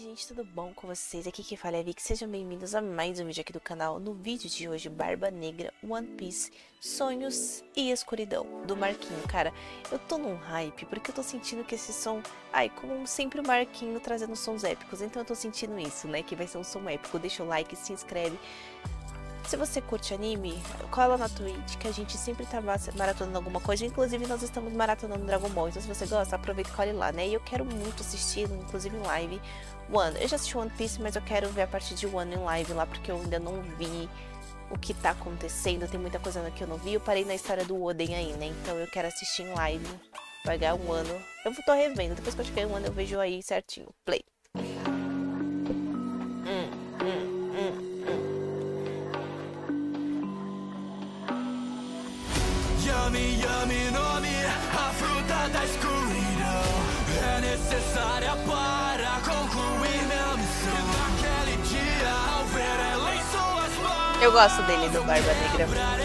gente, tudo bom com vocês? Aqui quem fala é a Vicky, sejam bem-vindos a mais um vídeo aqui do canal. No vídeo de hoje, Barba Negra, One Piece, Sonhos e Escuridão, do Marquinho. Cara, eu tô num hype, porque eu tô sentindo que esse som... Ai, como sempre o Marquinho trazendo sons épicos, então eu tô sentindo isso, né? Que vai ser um som épico. Deixa o like, se inscreve. Se você curte anime, cola na Twitch, que a gente sempre tá maratonando alguma coisa. Inclusive, nós estamos maratonando Dragon Ball. Então, se você gosta, aproveita e colhe lá, né? E eu quero muito assistir, inclusive em live, One. Eu já assisti One Piece, mas eu quero ver a partir de One em live lá, porque eu ainda não vi o que tá acontecendo. Tem muita coisa que eu não vi. Eu parei na história do Oden aí, né? Então, eu quero assistir em live. Vai ganhar um ano. Eu tô revendo. Depois que eu cheguei um ano, eu vejo aí certinho. Play. Yami, yami nome, a fruta da escuridão é necessária para concluir minha missão. E naquele dia, ao ver ela em suas mãos, Eu gosto dele, do Barba Negra.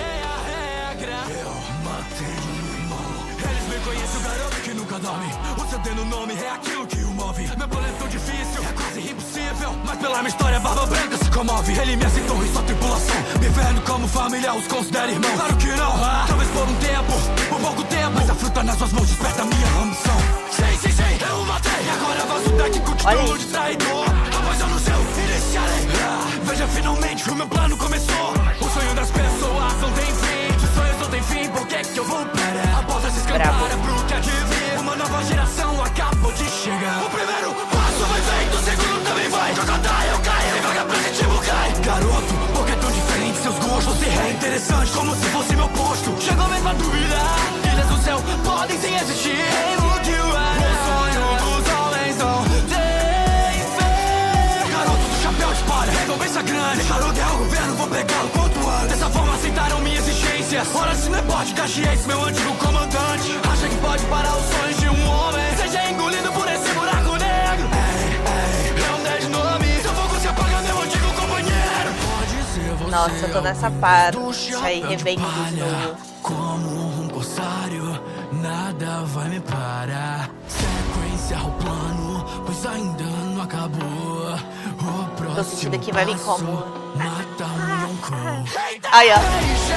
Eu matei um irmão. Eles me conhecem, o garoto que nunca dorme. O seu tendo nome é aquilo que o move. Meu plano é tão difícil, é quase impossível, mas pela minha história, Barba Branca se comove. Ele me aceitou em sua tripulação, me vendo como família, os considera irmão. Claro que não, talvez por um tempo, por pouco tempo, mas a fruta nas suas mãos desperta minha ambição. Sei, eu o matei. E agora vazo daqui com o título de traidor. Após eu no céu, iniciarei. Veja, finalmente o meu plano começou. O sonho das pessoas não tem fim. Se sonhos não tem fim, por que que eu vou parar? Após essa escancara pro que adivinha, uma nova geração acabou de chegar. O primeiro passo foi feito, o segundo também vai. Crocodile eu caio, devagar positivo cai. Garoto, por que tão diferente seus gostos? Você é interessante como se fosse meu posto. Chegou mesmo a dúvida, ilhas do céu podem sim existir. Reino que o é o sonho dos homens não tem fé. Garoto do chapéu de palha, recompensa grande. Deixaram guerra ao governo, vou pegá-lo quanto antes. Dessa forma aceitaram minhas exigências. Ora, se não é porte, Caxiense, meu antigo comandante. Acha que pode parar os sonhos de um homem? Seja engolido por esse buraco negro. Ei, é um 10 nome. Seu fogo se apaga, meu antigo companheiro. Pode ser você. Nossa, eu tô nessa parte aí, revendo de novo. Como um corsário, nada vai me parar. Sequência ao plano, pois ainda não acabou. O próximo Tô sentindo que vai vir como. mata um Yonkou. Aí, ó.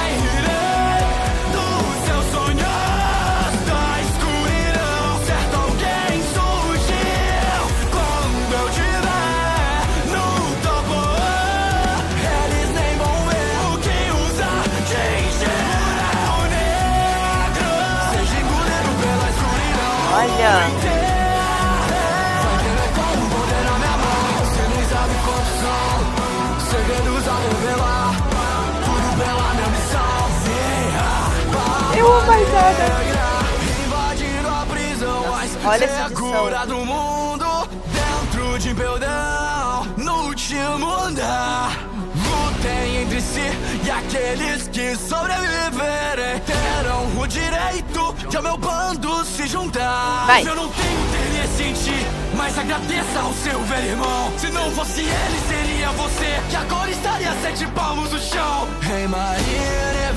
Dos seus sonhos da escuridão, certo alguém surgiu. Quando eu tiver no topo, eles nem vão ver o que usa de gelo negro. Seja engolido pela escuridão. Olha. Vai ter como um poder na minha mão. Você nem sabe quantos são segredos a revelar. Tudo pela minha missão. Eu amo mais nada. Invadiram a prisão, mas olha é essa a edição. cura do mundo. Dentro de Impel-Down, no último andar. Lutem entre si e aqueles que sobreviverem terão o direito de ao meu bando se juntar. Vai. Eu não tenho interesse em ti, mas agradeça ao seu velho irmão. Se não fosse ele, seria você, que agora estaria 7 palmos no chão. Hey, Maria,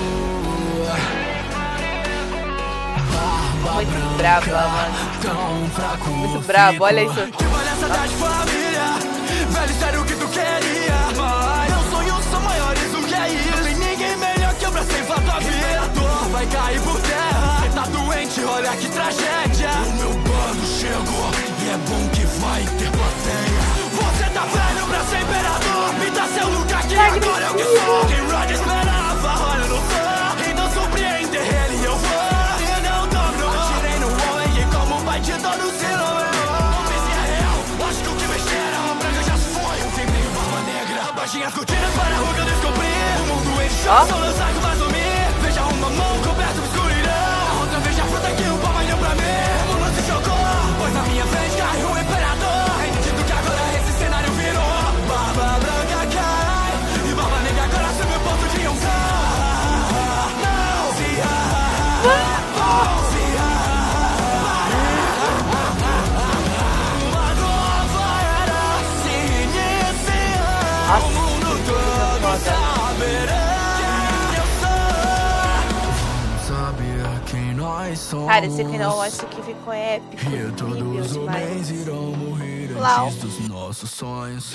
Muito brava, mano. tão fraco. Muito bravo, olha isso. Que palhaçada de família. Velho, sério o que tu queria. Mas meus sonhos são maiores do que isso. Não tem ninguém melhor que eu pra ceifar tua vida. A dor vai cair por terra. Cê tá doente, olha que tragédia. O meu bando chegou e é bom que vai ter plateia. Você tá velho pra ser imperador. Me dá seu lugar que agora eu que sou. Quem Roger esperava, olha, eu não sou. Então surpreender ele eu vou. E não dobro, atirei no homem e como vai te dor no sino. Não pense é real, acho que o que me cheira. A branca já se foi, eu sempre Barba Negra. Baixinha as cortinas para a ruga descobrir. O mundo enche, só lançar que vai sumir. Veja uma mão coberta de escuridão. A outra veja a fruta que o pau olhou pra mim. O mundo se chocou, pois na minha frente caiu o imperador. É nítido que agora esse cenário virou. Barba Branca cai e Barba Negra agora assume o posto de unção. Não se uma nova era se inicia. O mundo todo saberá quem eu sou. Saber quem nós somos. Cara, esse final eu acho que ficou épico. E Incrível todos os demais. homens irão morrer Lau. grandes dos nossos sonhos.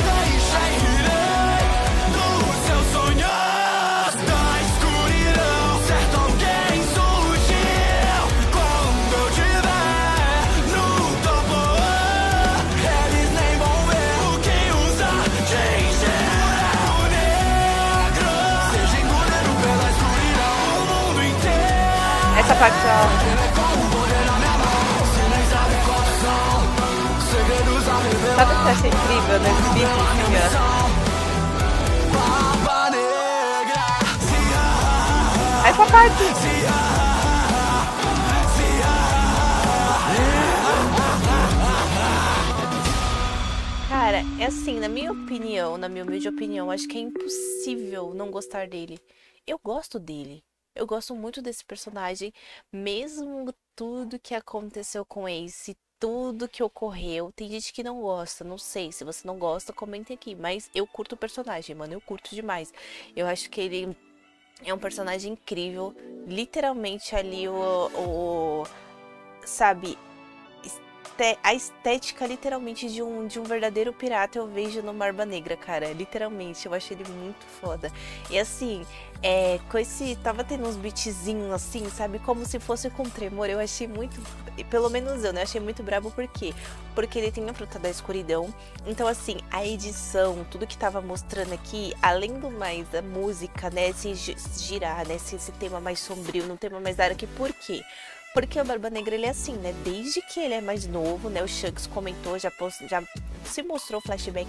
Nos seus sonhos da escuridão, certo alguém surgiu. Quando eu tiver no topo, eles nem vão ver o que usa de buraco negro. Seja engolido pela escuridão, o mundo inteiro. Essa parte sabe o que eu achei incrível nesse vídeo? Essa parte. Cara, é assim, na minha opinião, na minha humilde opinião, acho que é impossível não gostar dele. Eu gosto dele. Eu gosto muito desse personagem, mesmo tudo que aconteceu com Ace, tudo que ocorreu. Tem gente que não gosta, não sei. Se você não gosta, comente aqui. Mas eu curto o personagem, mano. Eu curto demais. Eu acho que ele é um personagem incrível. Literalmente ali sabe, a estética literalmente de um verdadeiro pirata eu vejo no Barba Negra, cara. Literalmente, eu achei ele muito foda. E assim, com esse... Tava tendo uns beatzinhos assim, sabe? Como se fosse com tremor. Eu achei muito... Pelo menos eu, né? Achei muito brabo, por quê? Porque ele tem a fruta da escuridão. Então, assim, a edição, tudo que tava mostrando aqui, além do mais, a música, né? Se girar, né? Esse tema mais sombrio, num tema mais dark. Por quê? Porque o Barba Negra, ele é assim, né? Desde que ele é mais novo, né? O Shanks comentou, já se mostrou flashbacks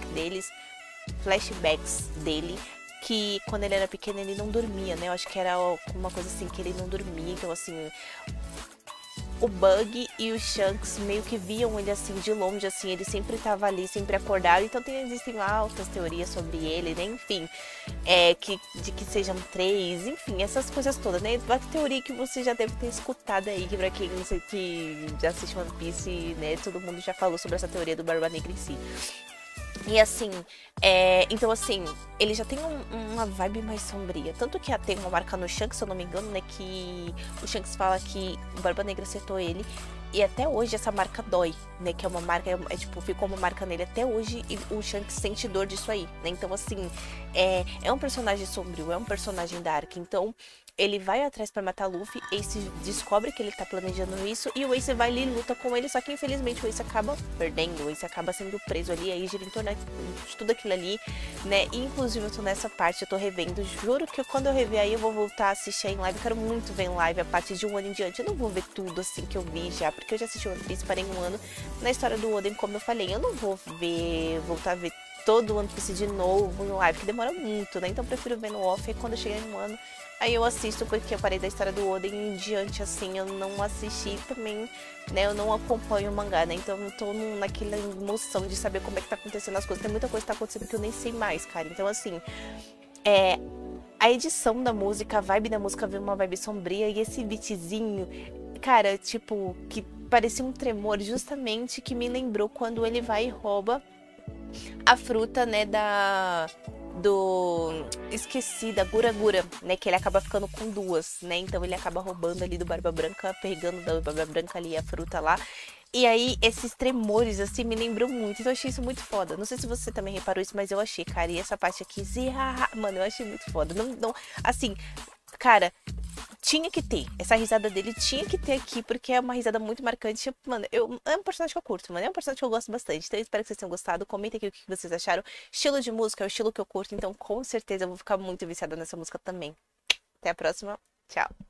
dele, que quando ele era pequeno ele não dormia, né? Eu acho que era uma coisa assim, que ele não dormia. Então, assim, o Bug e o Shanks meio que viam ele assim de longe, assim, ele sempre tava ali, sempre acordado. Então existem altas teorias sobre ele, né? Enfim, de que sejam três, enfim, essas coisas todas, né? Uma teoria que você já deve ter escutado aí, que pra quem não sei, que já assistiu One Piece, né? Todo mundo já falou sobre essa teoria do Barba Negra em si. E assim, então assim, ele já tem uma vibe mais sombria. Tanto que tem uma marca no Shanks, se eu não me engano, né? Que o Shanks fala que o Barba Negra acertou ele. E até hoje essa marca dói, né? Que é uma marca, tipo, ficou uma marca nele até hoje e o Shanks sente dor disso aí, né? Então assim, é um personagem sombrio, é um personagem dark. Então ele vai atrás pra matar Luffy, Ace descobre que ele tá planejando isso e o Ace vai ali e luta com ele, só que infelizmente o Ace acaba perdendo, o Ace acaba sendo preso ali, aí gira em torno de tudo aquilo ali, né? E, inclusive eu tô nessa parte, eu tô revendo, juro que quando eu rever aí eu vou voltar a assistir em live, eu quero muito ver em live a partir de um ano em diante, eu não vou ver tudo assim que eu vi já, porque eu já assisti One Piece, parei um ano na história do Oden, como eu falei, eu não vou voltar a ver todo o One Piece de novo em live, que demora muito, né? Então eu prefiro ver no off, e quando eu chegar em um ano aí eu assisto, porque eu parei da história do Oden em diante, assim, eu não assisti também, né, eu não acompanho o mangá, né, então eu tô naquela emoção de saber como é que tá acontecendo as coisas, tem muita coisa que tá acontecendo que eu nem sei mais, cara, então assim, a edição da música, a vibe da música veio uma vibe sombria, e esse beatzinho, cara, tipo, que parecia um tremor, justamente que me lembrou quando ele vai e rouba a fruta, né, esqueci, da Gura Gura, né, que ele acaba ficando com duas, né, então ele acaba roubando ali do Barba Branca, pegando da Barba Branca ali a fruta lá, e aí esses tremores, assim, me lembrou muito, então eu achei isso muito foda, não sei se você também reparou isso, mas eu achei, cara, e essa parte aqui, mano, eu achei muito foda, não, assim, cara, tinha que ter, essa risada dele tinha que ter aqui, porque é uma risada muito marcante, mano, é um personagem que eu curto, mano, é um personagem que eu gosto bastante, então eu espero que vocês tenham gostado, comenta aqui o que vocês acharam, estilo de música é o estilo que eu curto, então com certeza eu vou ficar muito viciada nessa música também. Até a próxima, tchau!